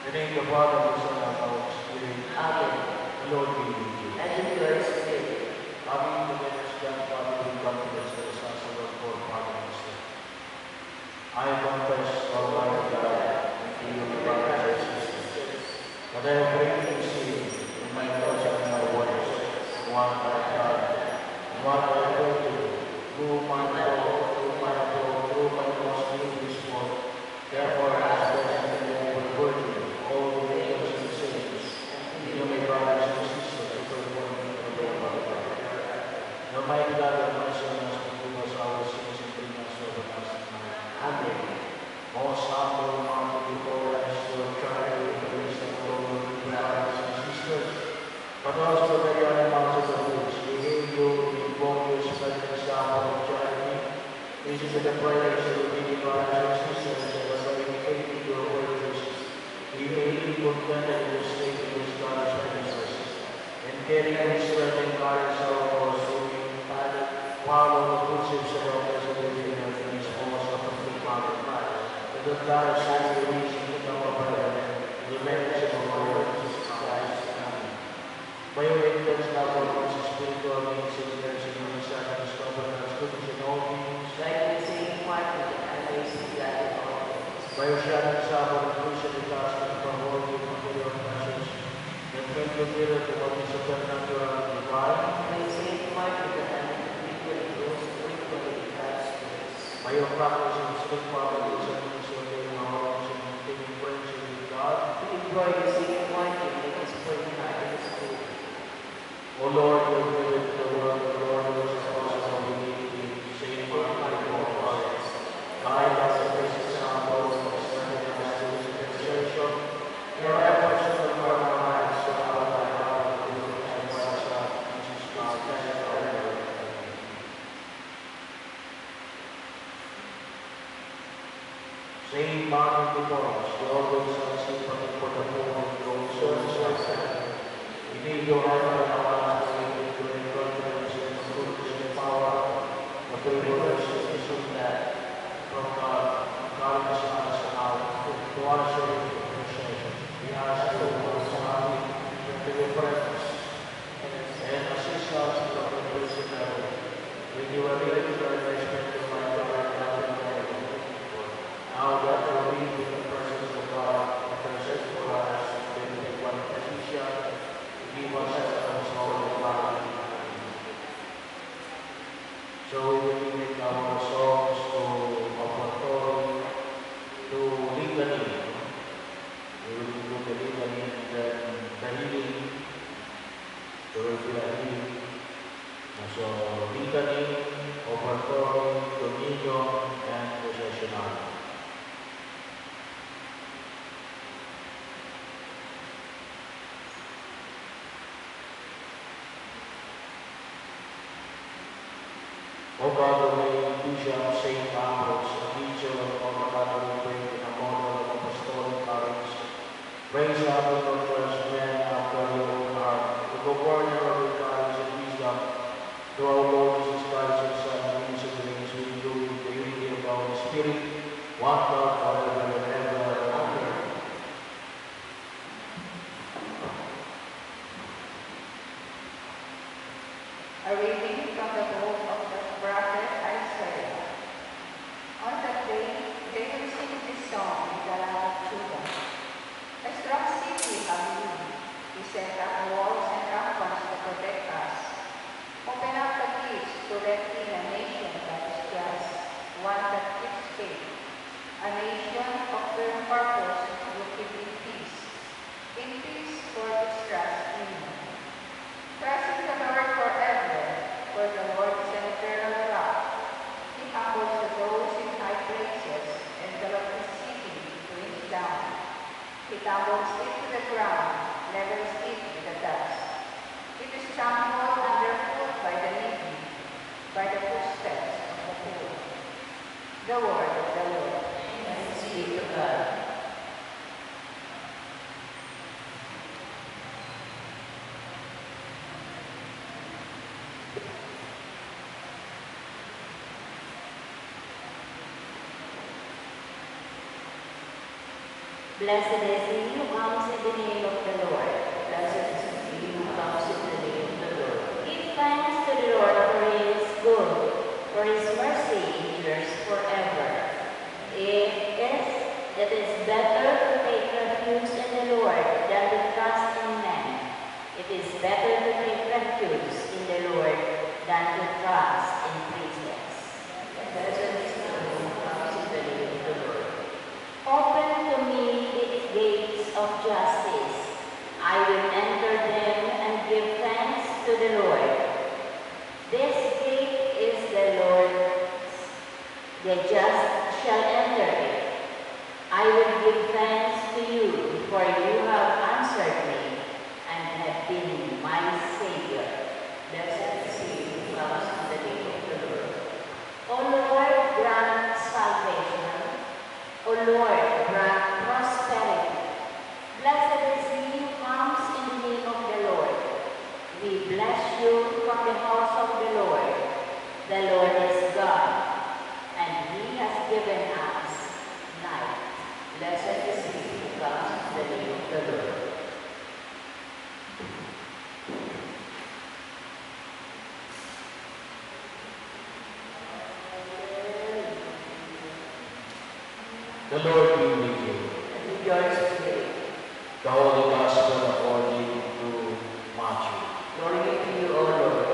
In the name of the Father, the Son, and the Holy Spirit. Amen. The Lord be with you. And with your spirit. Having begun as God, Father, with confidence that the Son of God, Father, and Son. I confess, Almighty God, and to you, my brothers and sisters, that I have greatly sinned in my thoughts and my words, in what I have done, in what I have failed to do, through my fault, through my most grievous fault. Therefore, I ask that you will forgive me all the failures and sins, and you, my brothers and sisters, to forgive me for the love of God. And Almighty God, have mercy on us, forgive us our sins, and bring us to everlasting life. Amen. Most humble mountain before us, your child, the grace of the Lord, brothers and sisters, but also the very animals of the woods. We hail you, we invoke your splendid example of charity. This is the prayers of the many brothers and sisters, and as we imitate your virtues, we may be contented in the state of your God's righteousness, and carry and strength and courage our cause, so we follow the footsteps of our blessed Virgin and his most apostolic Mother. To the glorious and the kingdom of heaven, the benefits of our Lord Jesus Christ. Amen. By your influence, now for us, spiritual beings, and sinners, and human son, and discover us goodness in all things. Like the same Martin, and may see that in all things. By your shadow, Sabbath, and crucial gospel, from all the material passions, that when you mirror to what is supernatural and divine. May Saint Martin, and equally those equally God's grace. By your practice and strict providence, and conserving our lives and maintaining friendship with God. We implore you, Saint Martin, make us pray hard in his spirit. O Lord, you have given to the world the Lord who is possible we need thee, Saint Martin of Porres. Guide us in this example, and strengthen us to his intercession. Your efforts to confirm our lives, so our life, our good, and for us, Jesus Christ, our Lord. Saint Martin de Porres, you always have sympathy for the poor and those who are suffering. We need your help and our lives to live to encourage and fruits and power, the favors and issues that from God guides us out to our saving intercession. We ask you to happy to your presence and assist us in the preparation when you are ready to respect your mind and our now that we read in the presence of God, intercede for us, then take one position, give us a soul of God. So we will make our songs to offertory, to litany. We will do the litany and then the healing. There will be a healing. So litany, offertory, communion, and processional. O God, who made Bishop St. Ambrose, a teacher of our Catholic faith and a model of apostolic courage, raise up the doctors, men after your own heart, to govern and of courage and wisdom, through our Lord Jesus Christ, your Son, and Prince of Grace, who you with the unity of the Holy Spirit, one God, forever and ever. Amen. A reading from the book of the prophet Isaiah. On that day, they will sing this song in the land of Judah. A strong city have you. He set up walls and ramparts to protect us. Open up the gates to let in a nation that is just, one that keeps faith. A nation of firm purpose will keep in peace. In peace for its trust in him. Trust in the Lord forever, for the Lord is an eternal rock. He humbles those in high places, and the lofty city brings down. He tumbles it to the ground, levels it with the dust. It is trampled underfoot by the needy, by the footsteps of the poor. The word of the Lord. Thanks be to God. Blessed is he who comes in the name of the Lord. Blessed is he who comes in the name of the Lord. Give thanks to the Lord, for he is good, for his mercy endures forever. It is better to take refuge in the Lord than to trust in men. It is better to take refuge in the Lord than to trust in princes. Blessed is he who comes in the name of the Lord. Open to me the gates of justice. I will enter them and give thanks to the Lord. This gate is the Lord's. The just shall enter it. I will give thanks to you, for you have answered me and have been my Savior. Blessed is he who comes in the name of the Lord. O Lord, grant salvation. O Lord, grant prosperity. Blessed is he who comes in the name of the Lord. We bless you from the house of the Lord. The Lord is God, and he has given us life. Blessed is he who comes in the name of the Lord. The Lord be with you. And with your spirit, The Holy Gospel according to Matthew. glory to you, O Lord.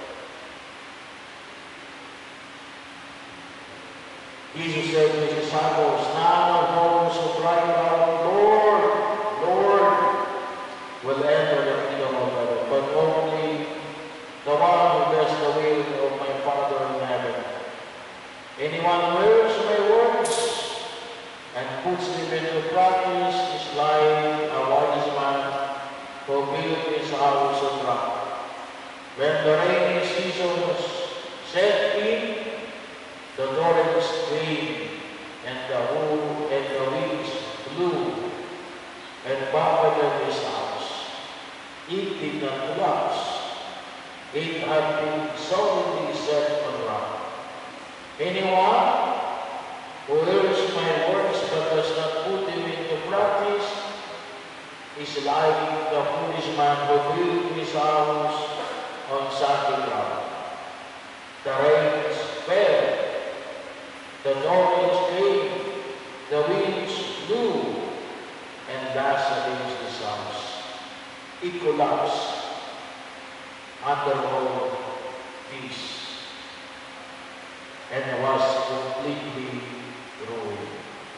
Jesus said to his disciples, "None of those who cry out, Lord, Lord, will enter the kingdom of heaven, but only the one who does the will of my Father in heaven. Anyone who hears my words and puts them into practice is like a wise man who built his house on rock. When the rainy seasons set in, the torrents came, and the winds blew and buffeted his house. It did not collapse. It had been solidly set on rock. Anyone who hears my words but does not put them into practice is like the foolish man who built his house on sandy ground. The rains fell, the torrents came, the winds blew, and dashed against his house. It collapsed under all peace and was completely ruined."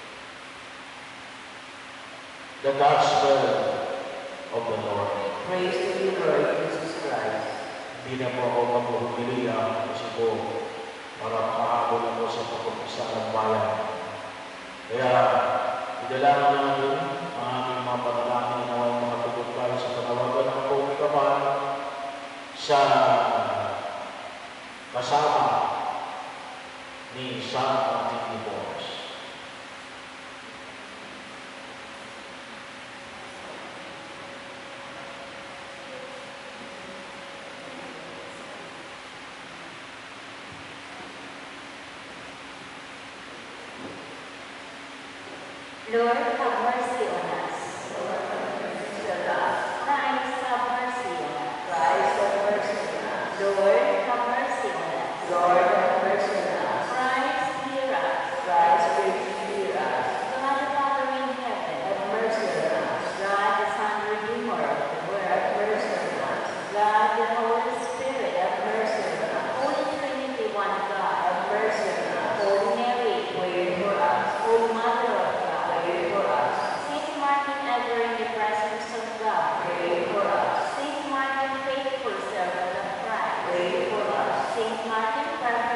The Gospel of the Lord. Praise to you, Lord Jesus Christ. Hindi na po ako magpupiliya kasi po para makahabol ako sa pagpapisa ng bayan. Kaya, idalangin natin ang ating mga panalangin na naway mga tutupan sa panawagan ng pagkakaman sa kasama ni San Antipos. Lord, have mercy on us. Lord, have mercy on us. Christ, have mercy on us. Christ, have mercy on us. Lord, have mercy on us. Lord, have mercy on us. Christ, hear us. Christ, hear us. God, the Father in heaven, have mercy on us. God, the Son, Redeemer of the world, have mercy on us. God, the Holy Spirit, have mercy on us. Holy Trinity, one God, have mercy on us. Holy Mary, pray for us. Holy Mother of God, pray for us. Saint Martin, ever in the presence of God, pray for us. Saint Martin, faithful servant of Christ, pray for us. Saint Martin, perfect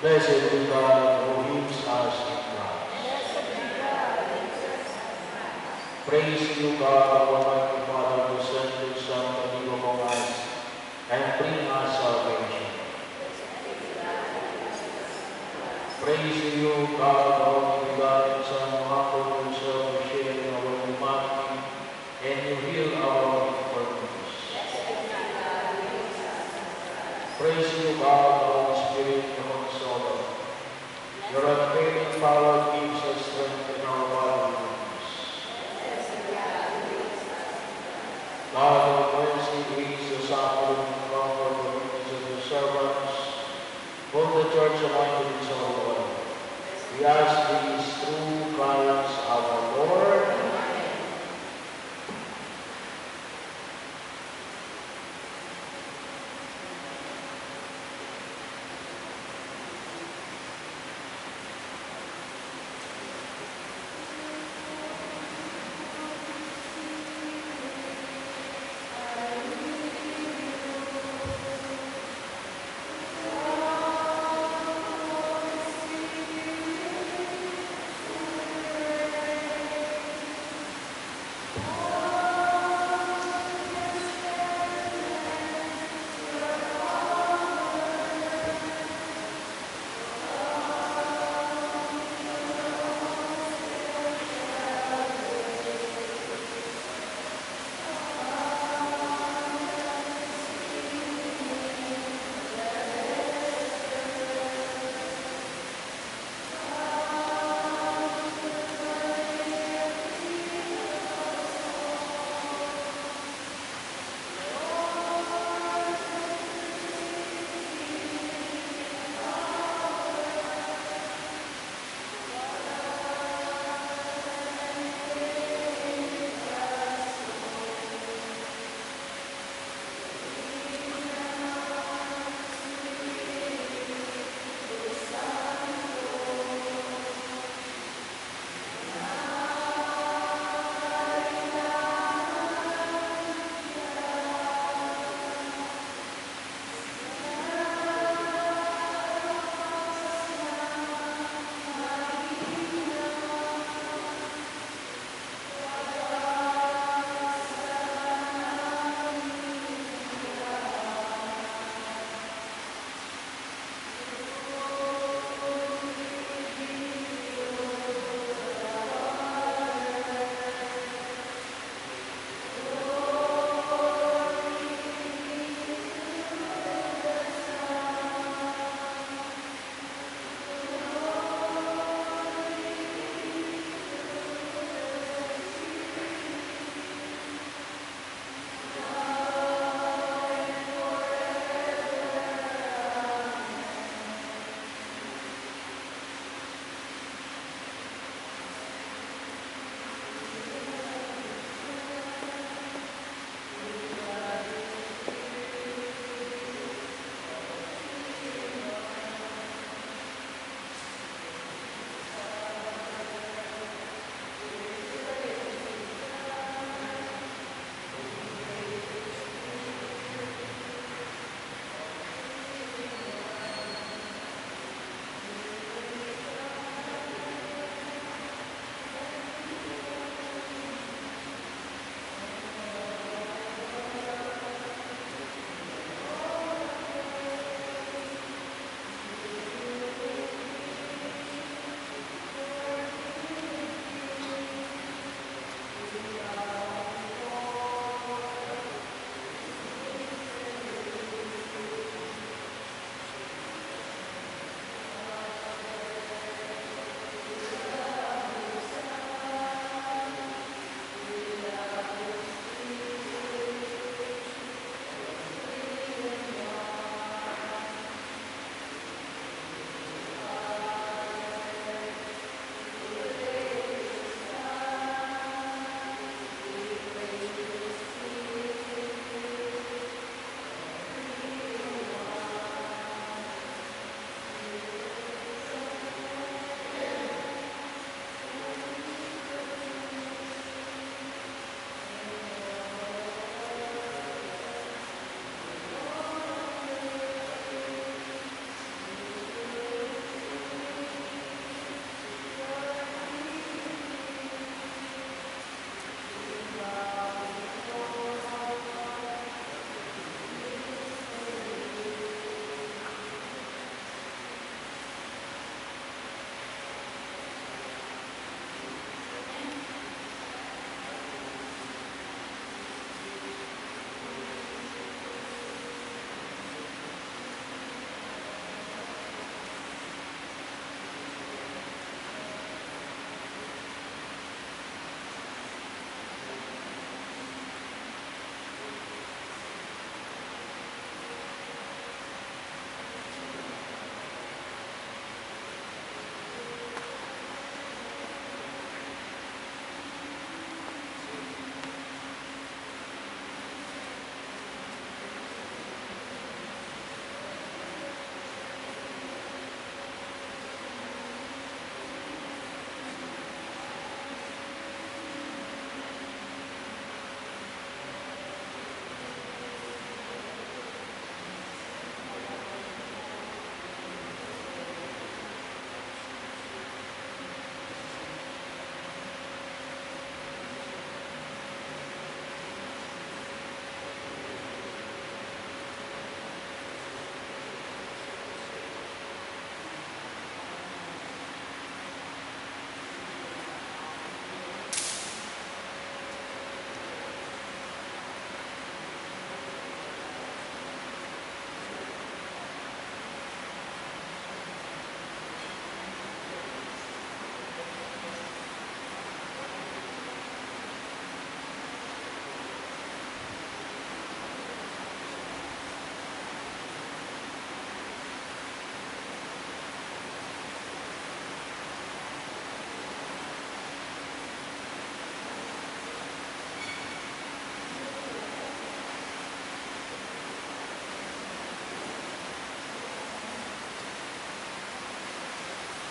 Blessed be God who heals us in Christ. Praise you, God, Almighty Father, who sent your Son to live among us and bring us salvation. Praise you, God, only begotten Son, who humbled himself to share in our humanity, and you heal our infirmities. Praise you, God, Holy Spirit, the Consoler. Your unfailing power gives us strength in our body weakness. God, of mercy, brings the suffering and comfort the weakness of your servants, both the church anointed in so well. We ask these through Christ our Lord.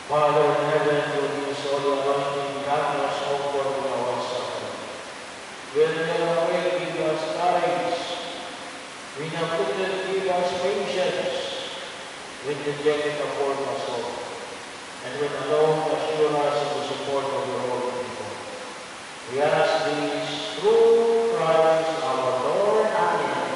Father in heaven, who gives all the anointing, grant us comfort in our suffering. When we are awake, give us courage. When afflicted, give us patience. When dejected, afford us hope. And when alone, assure us of the support of your holy people. We ask these through Christ our Lord. Amen.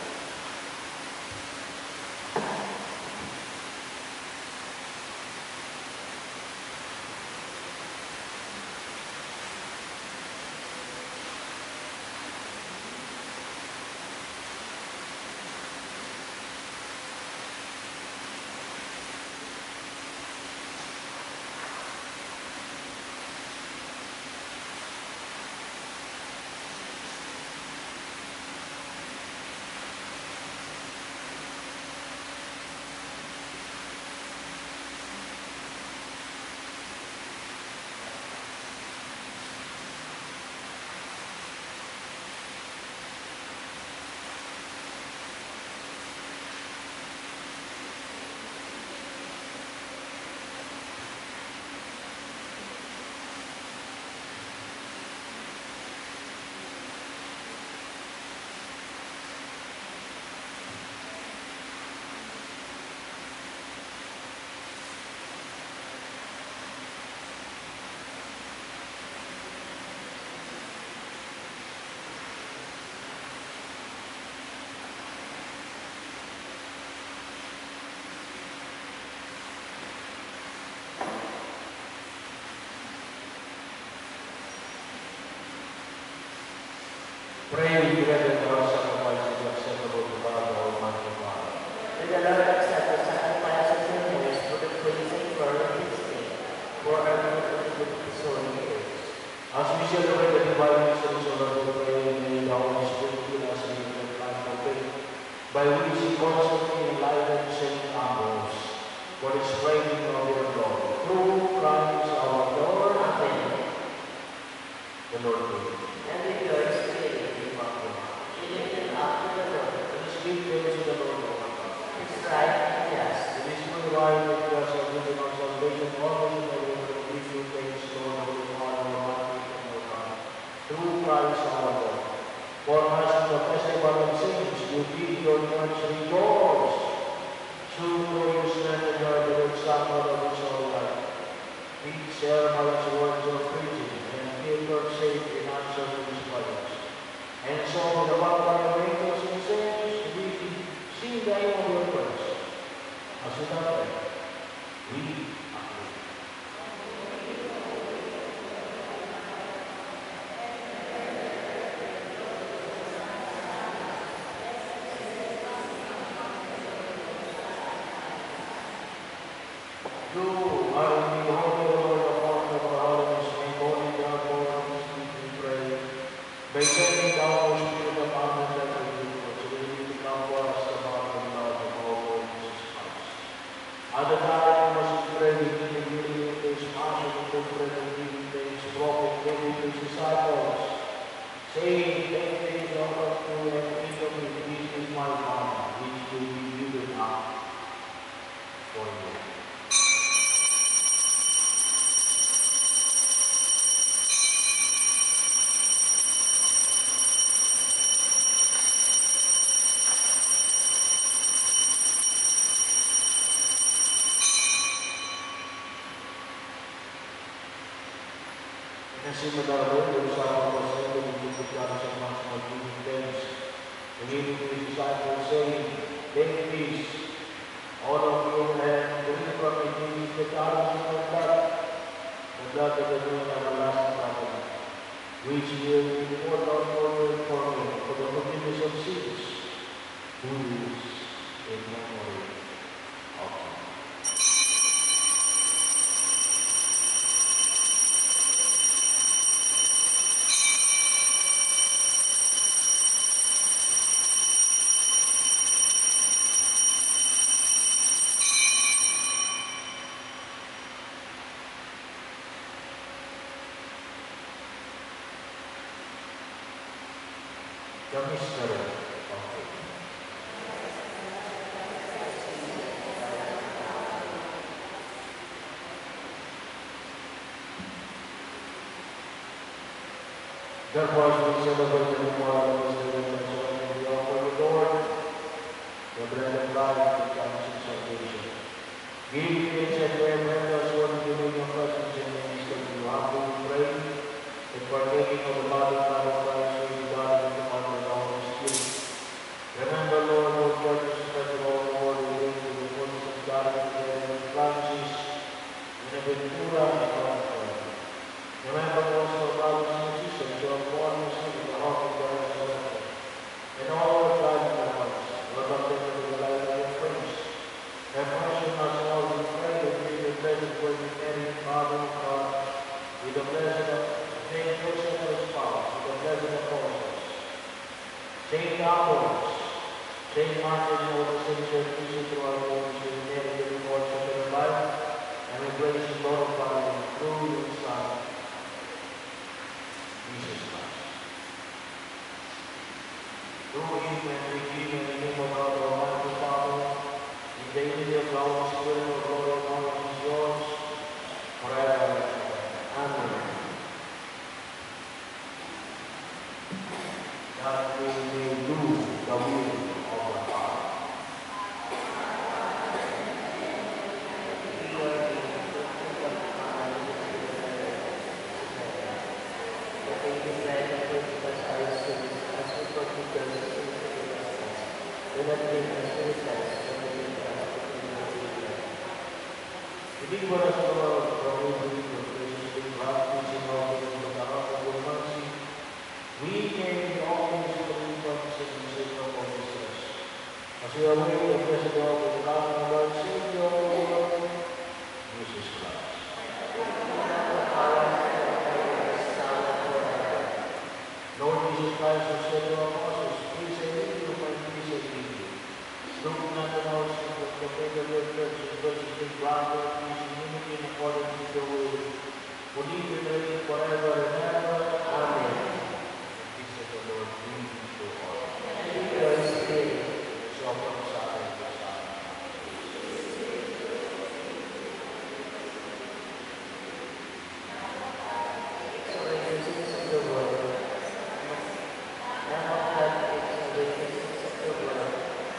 Pray we together for our sacrifices acceptable to God, our Almighty Father. May the Lord accept the sacrifices and prayers for the praise and glory of His name, for our good and the good of His holy years. As we celebrate the divine mysteries of our pray, may the Holy Spirit fill us with the life of faith, by which He constantly enlightens Saint Ambrose for the spreading of your glory. Through Christ our Lord. Amen. The Lord be with you. And with your spirit, we lift them up to the Lord. Let us give praise to the Lord our God. It is right and just. It is my right that you are salvation of salvation, always and ever to give you thanks, Lord, Holy Father, Almighty and O God. Through Christ our Lord. For us in the festival of saints, you bid your church rejoice. Soon for you strengthen your beloved Son of His whole life. Please share by His words of preaching, and give your sake in answer to His prayers. And so, with the power of angels and saints, we sing the hymn of your praise. As we pray, we agree. You are in the holy Lord, the Lord of our holiness, make holy therefore this we pray. By sending down the Spirit of honor that we do, so that He will become for us the body and blood of our Lord Jesus Christ. At the time we must pray, we need to believe in His passion, and to pray and believe in His prophet, giving His disciples, saying, take things out of you and eat of it, this is my body, which will be given up for you. Kasi madalawin yung usapan ko sa iyo, hindi ko kaya sa mga magiging things. Believing the disciples saying, take peace. All of you have believed from me, this is the challenge of my blood, the blood of the new and everlasting covenant, which will be poured out for you and for me, for the forgiveness of sins. Do this in memory of me. The mystery of faith. Therefore, as we celebrate the memorial of His resurrection, we offer the Lord the bread of life that comes in salvation. Give thanks and prayer and us worthy to be your presence in the midst of you. Humbly we pray that partaking of the body and blood of Christ, who is God and the Father of the Holy Spirit. Remember, Lord, your purpose is that all the world will bring to the fullness of God and the Lord Francis, in the Ventura and God. Remember also our brothers and sisters who have borne us in the hope of the resurrection, and all our tribes and hearts, Lord, of them to the light of your praise. Have mercy on us all, we pray, that we the blessed Virgin Mary, Mother of God, with the blessed of Saint Joseph and his spouse, with the blessed apostles, Saint Apollos, Saint Martin, and all the saints who have risen to our Lord, we merit the rewards of their life, and we praise and glorify Him through His Son, Jesus Christ. Through Him and with Him and in Him, O God, Almighty Father, in the unity of the Holy Spirit, O glory and honor is yours, forever and ever. Amen. That we may do the will of the Father. Hindi ko na sa mga pag-ibig ng Christ, practicing all the pagkakaroon of your mercy, we can always believe on the sake of all Jesus. As we await the blessed hope of God, our Lord, Savior, Jesus Christ. Lord Jesus Christ, who said to our apostles, peace I leave you, my peace I give you. Look not on our sins, but the faith of your church, and graciously grant her peace and unity in accordance with your will, who live and reign forever and ever. Amen. The peace of the Lord be with you all. And with your spirit, so from Son and the Son. So the sins of the world, now that it's the sins of the world,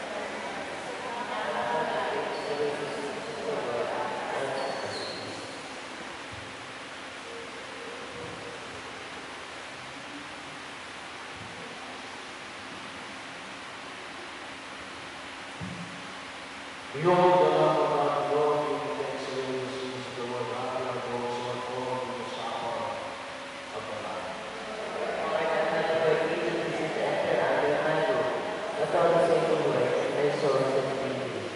behold the Lamb of God, Lord, who takes away the sins of the world. Happy are those who are born in the supper of the Lamb. I cannot forgive the sins enter under my roof, but all the same word, my soul shall be healed.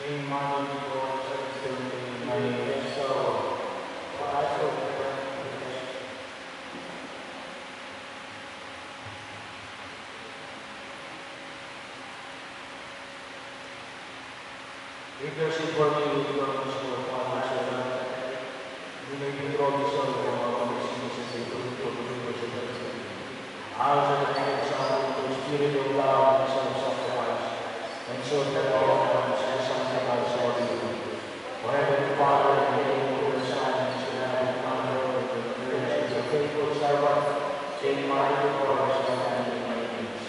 May money before something may so also intercede for me with your merciful Father, so that you may be drawn to serve from our sins and the fruit of the universe. Out of the name of Son, the Spirit of love and self-sacrifice, and so that all times and sanctifies all you. For Heavenly Father, in the name of the Son, and the Heavenly Father, and the Church, the faithful servant, take my divorce and in my needs.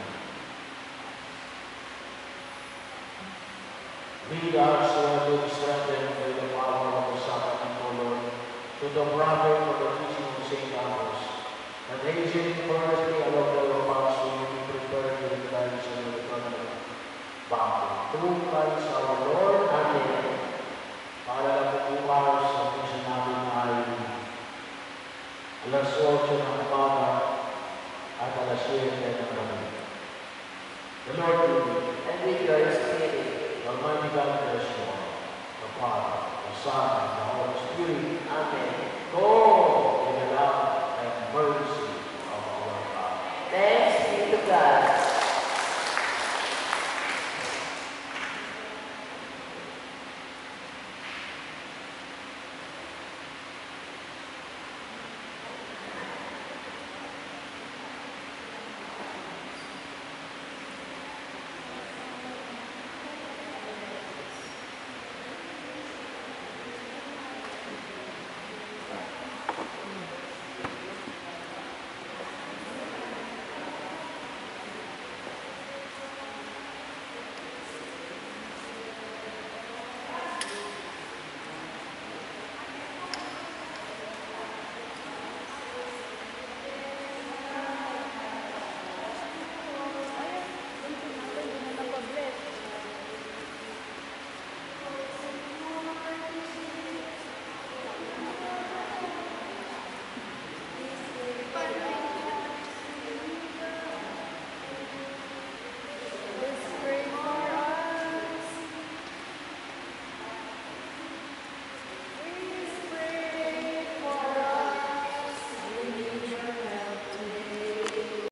Lead us to have been strengthened by the power of the sacrament, O Lord, to the prophet of the teaching of St. Thomas, and hasten firstly along the paths to be prepared to the lives of the eternal bounty. Through Christ our Lord. Amen. Para lang bukas sa puso namin ay alas 8 ng umaga at alas 7 ng gabi. The Lord be with you. And with your spirit. Almighty God bless you all, the Father, the Son, and the Holy Spirit. Amen.